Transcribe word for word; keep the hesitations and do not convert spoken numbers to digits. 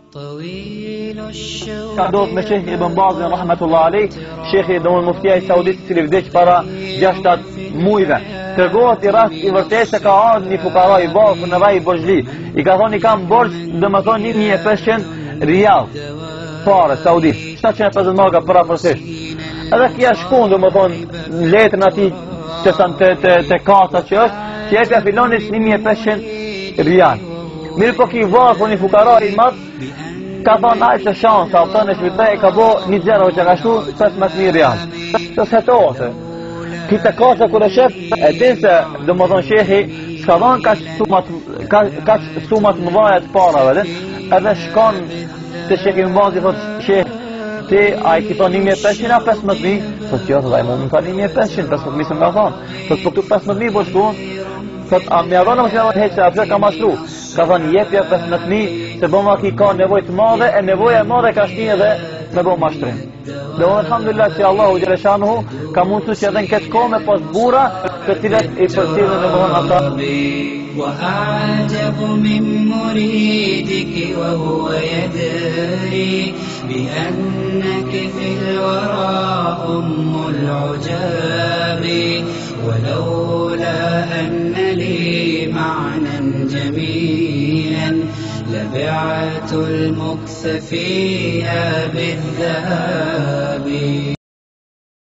Ka ndodhur me Sheikh Ibn Bazin rahmetullah alayh, Sheikhi domon muftia i Saudit i cili vdiq para gjashtat mujve. Tregohet i rast i vërtet se ka ardhur një fukara i varfër në vaj i borxhli. I ka thonë i kam borx, domethënë një mijë e pesëqind rial. Para Saudit, shtatëqind e pesëdhjetë marka për afërsisht. Edhe kia shkon domethënë në letrën atij të të të, të kasa që është, që jepja filonis një mijë e pesëqind rial. Mirë po ki varfër një fukara i madh ka thonë ajë të shansa, o në shvitrej, ka bo një zero që ka shtu pesëmbëdhjetë mijë rial. Që se to, se. Këtë kasa kër e shep, e din se, dhe më thonë shehi, s'ka thonë ka që sumat më dhajet parave, din, edhe shkon të Sheikh Ibn Bazi, thotë shehi, ti, a i ki thonë një mijë e pesëqind a pesëmbëdhjetë mijë? Thotë jo, thotë, a i më më thonë një mijë e pesëqind, pesëmbëdhjetë mijë se më ka thonë. Thotë, po këtu pesëmbëdhjetë mijë po shkun, thotë, a më jadona më që në heqë, a përse ka mashtru? Ka thonë, jepja pesëmbëdhjetë mijë, se bëma ki ka nevoj të madhe, e nevoja e madhe ka shti edhe me bo mashtrim. Dhe unë alhamdulillah që Allahu Gjeleshanuhu ka mundësu që edhe në këtë kohë me pas bura të cilet i përcilën në mëhon ata. وأعجب من مريدك وهو يدري بأنك في الورى أم العجاب ولولا أن لي معنى جميلا لبعت المكث فيها بالذهاب.